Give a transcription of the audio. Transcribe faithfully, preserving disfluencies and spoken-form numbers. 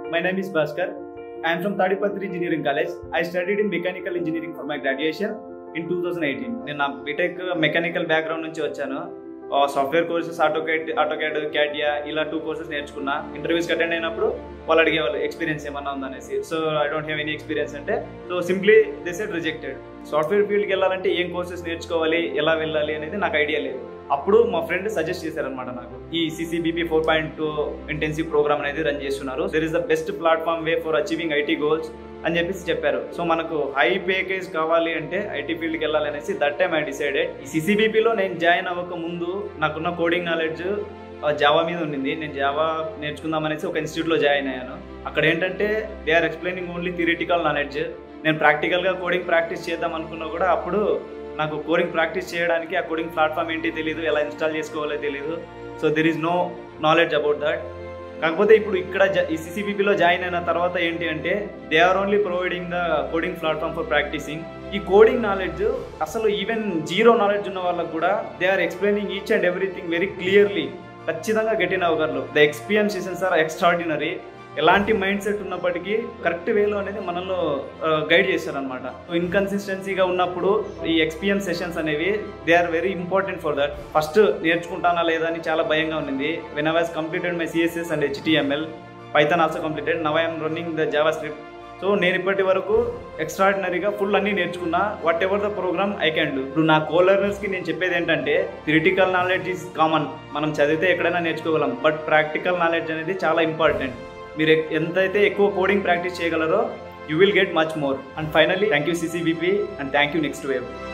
My name is Bhaskar. I am from Tadipatri Engineering College. I studied in mechanical engineering for my graduation in two thousand eighteen. నేను నా BTech mechanical background నుంచి వచ్చాను. Software courses AutoCAD AutoCAD CATIA ఇలా two courses నేర్చుకున్నా. ఇంటర్వ్యూస్కి attend అయినప్పుడు వాళ్ళు అడిగేవాళ్ళు ఎక్స్పీరియన్స్ ఏమన్నా ఉందనేసి. So I don't have any experience అంటే so simply they said rejected. Software ఫీల్డ్కి వెళ్ళాలంటే ఏం కోర్సెస్ నేర్చుకోవాలి, ఎలా వెళ్ళాలి అనేది నాకు ఐడియా లేదు. అప్పుడు మా ఫ్రెండ్ సజెస్ట్ చేశారనమాట నాకు, ఈ CCBP four point two intensive programme అనేది రన్ చేస్తున్నారు. There is the best platform way for achieving IT goals అని చెప్పేసి చెప్పారు. సో మనకు హై ప్యాకేజ్ కావాలి అంటే ఐటీ ఫీల్డ్కి వెళ్ళాలి అనేసి దట్ టైమ్ ఐ డిసైడెడ్. ఈ సిసిబిపిలో నేను జాయిన్ అవ్వక ముందు నాకున్న కోడింగ్ నాలెడ్జ్ జావా మీద ఉండింది. నేను జావా నేర్చుకుందాం అనేసి ఒక ఇన్స్టిట్యూట్లో జాయిన్ అయ్యాను. అక్కడ ఏంటంటే they are explaining only theoretical knowledge. నేను ప్రాక్టికల్గా కోడింగ్ ప్రాక్టీస్ చేద్దాం అనుకున్నా కూడా అప్పుడు నాకు కోడింగ్ ప్రాక్టీస్ చేయడానికి ఆ కోడింగ్ ప్లాట్ఫామ్ ఏంటి తెలియదు, ఎలా ఇన్స్టాల్ చేసుకోవాలో తెలియదు. So there is no knowledge about that. కాకపోతే ఇప్పుడు ఇక్కడ ఈ సిసిబిపిలో జాయిన్ అయిన తర్వాత ఏంటి అంటే they are only providing the coding platform for practising. ఈ కోడింగ్ నాలెడ్జ్ అసలు ఈవెన్ జీరో నాలెడ్జ్ ఉన్న వాళ్ళకు కూడా they are explaining each and everything very clearly. ఖచ్చితంగా గెట్ ఇన్ అవ్వగలరు. The experience sessions are extraordinary. ఎలాంటి మైండ్ సెట్ ఉన్నప్పటికీ correct వేలో అనేది మనల్ని గైడ్ చేస్తారనమాట. ఇన్కన్సిస్టెన్సీగా ఉన్నప్పుడు ఈ ఎక్స్పీరియన్స్ సెషన్స్ అనేవి they are very important for that. First నేర్చుకుంటానా లేదా అని చాలా భయంగా ఉండింది. When I was completed my CSS and HTML, Python also completed. Now I'm running the JavaScript. So నేను ఇప్పటి వరకు ఎక్స్ట్రాడినరీగా ఫుల్ అన్ని నేర్చుకున్నా. Whatever the program I can do. ఇప్పుడు నా కో లెర్నర్స్కి నేను చెప్పేది ఏంటంటే థియరిటికల్ నాలెడ్జ్ ఈజ్ కామన్, మనం చదివితే ఎక్కడైనా నేర్చుకోగలం. బట్ ప్రాక్టికల్ నాలెడ్జ్ అనేది చాలా ఇంపార్టెంట్. మీరు ఎంతైతే ఎక్కువ కోడింగ్ ప్రాక్టీస్ చేయగలరో you will get much more. And finally thank you CCBP and thank you next wave.